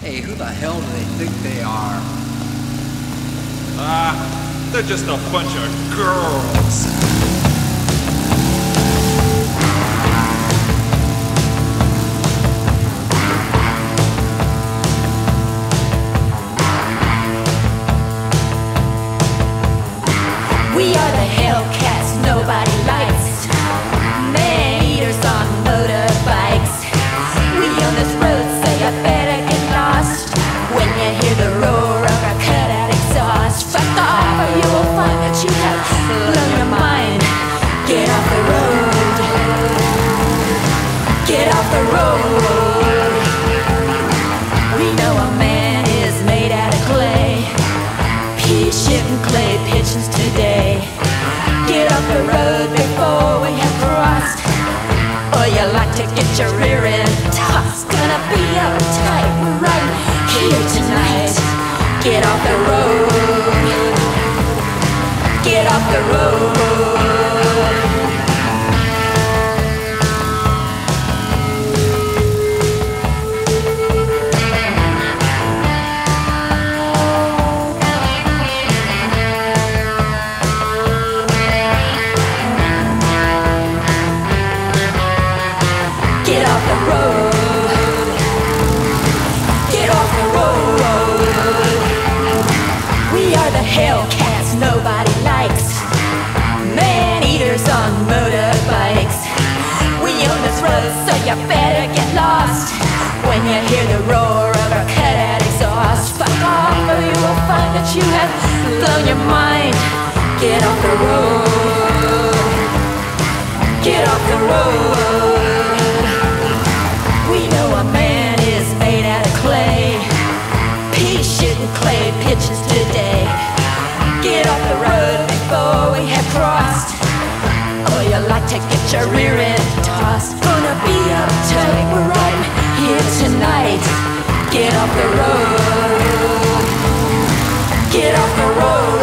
Hey, who the hell do they think they are? They're just a bunch of girls. We are the Hellcats nobody likes. Man-eaters on motorbikes. We on this road say I better get lost. When you hear the roar of our cut-out exhaust, fuck off or you will find that you have blown your mind. Get off the road. Get off the road. We know a man is made out of clay. Pea shit and clay pigeons today. Get off the road before we have crossed, or you like to get your rear end tossed. Gonna be uptight right here tonight. Get off the road. Get off the road. Get off the road. Get off the road. We are the Hellcats nobody likes. Man-eaters on motorbikes. We own this road, so you better get lost. When you hear the roar of our cut-out exhaust, fuck off or you will find that you have blown your mind. Get off the road. Get off the road. We know a man is made out of clay. Pea shit and clay pigeons today. Get off the road before we have crossed, or you like to get your rear end tossed. Gonna be uptight, we're right here tonight. Get off the road. Get off the road.